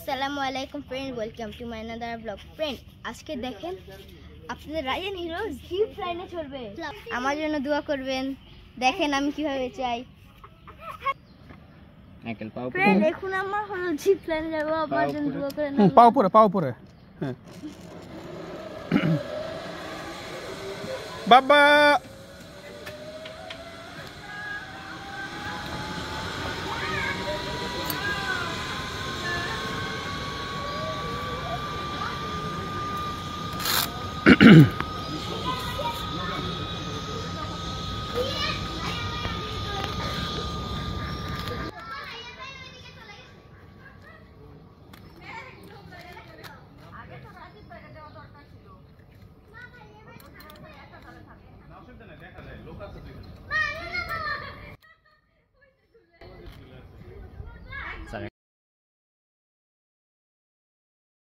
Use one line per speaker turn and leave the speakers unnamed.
আসসালামু আলাইকুম friend, welcome to my another blog. Friend, আজকে দেখেন আপনাদের রায়ান হিরো জিপ লাইনে চড়বে। আমার জন্য দোয়া করবেন। দেখেন আমি কিভাবে চাই। ফ্রেন্ড, এখন আমার হলো জিপ লাইনে যাব, আমার জন্য দোয়া করেন।
পাও পরে হ্যাঁ বাবা